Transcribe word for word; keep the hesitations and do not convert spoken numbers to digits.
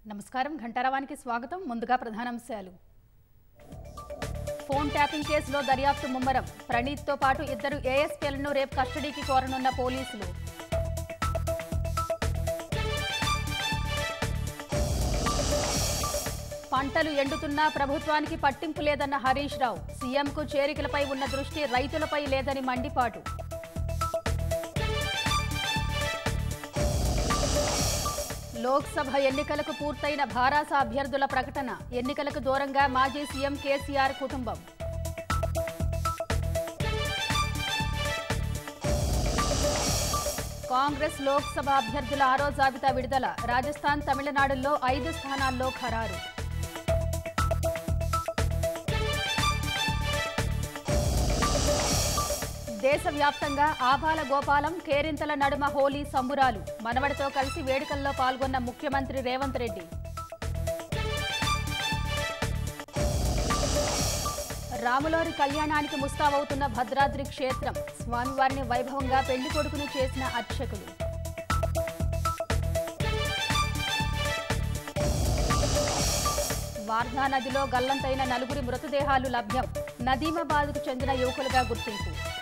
నమస్కారం ఘంటారావానికి స్వాగతం. ముందుగా ప్రధానాంశాలు. ఫోన్ ట్యాపింగ్ కేసులో దర్యాప్తు ముమ్మరం. ప్రణీత్ తో పాటు ఇద్దరు ఏఎస్పీలను రేపు కస్టడీకి కోరనున్న పోలీసులు. పంటలు ఎండుతున్నా ప్రభుత్వానికి పట్టింపు లేదన్న హరీష్ రావు. సీఎంకు చేరికలపై ఉన్న దృష్టి రైతులపై లేదని మండిపాటు. లోక్సభ ఎన్నికలకు పూర్తయిన భారాస అభ్యర్థుల ప్రకటన. ఎన్నికలకు దూరంగా మాజీ సీఎం కేసీఆర్ కుటుంబం. కాంగ్రెస్ లోక్సభ అభ్యర్థుల ఆరో జాబితా విడుదల. రాజస్థాన్, తమిళనాడులో ఐదు స్థానాల్లో ఖరారు. దేశవ్యాప్తంగా ఆబాల గోపాలం, కేరింతల నడుమ హోలీ సంబురాలు. మనవడితో కలిసి వేడుకల్లో పాల్గొన్న ముఖ్యమంత్రి రేవంత్ రెడ్డి. రాములోరి కళ్యాణానికి ముస్తాబవుతున్న భద్రాద్రి క్షేత్రం. స్వామివారిని వైభవంగా పెళ్లి కొడుకుని చేసిన అర్చకులు. వార్ధా నదిలో గల్లంతైన నలుగురి మృతదేహాలు లభ్యం. నదీమాబాద్కు చెందిన యువకులుగా గుర్తింపు.